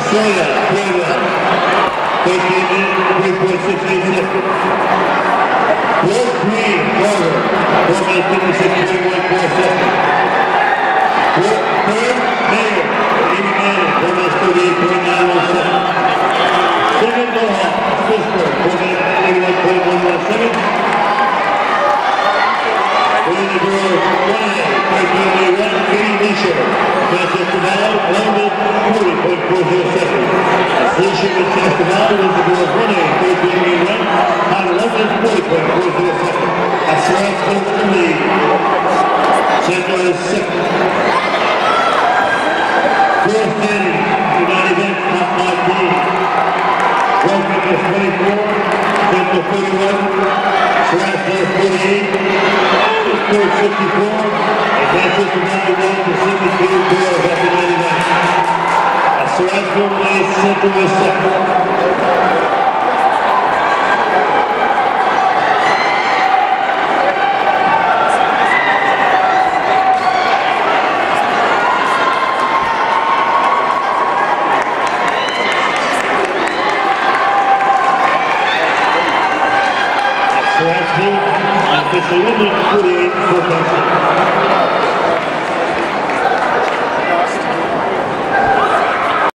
Australia, 3-1, 3.68 seconds. World Green, Carter, 4:56.14 seconds. Third, Mayer, 80 Manning, 4:38.91 seconds. Second, Mohawk, Pittsburgh, 4:81.11 seconds. In the girls, 1A, 13.81, Katie Leisha, Manchester Valley, London, 40.40 seconds. Leisha with Manchester Valley is the girls 1A, 13.81, on London, 40.40 seconds. That's the last one for the lead. Central is second. Girls standing, United event, top 19. Welcome is 24, Central 31, Sarasota 48, Pittsburgh 54, and Manchester 91 to 72 girls after 99. That's Sarasota is Central is second. Officially 48 for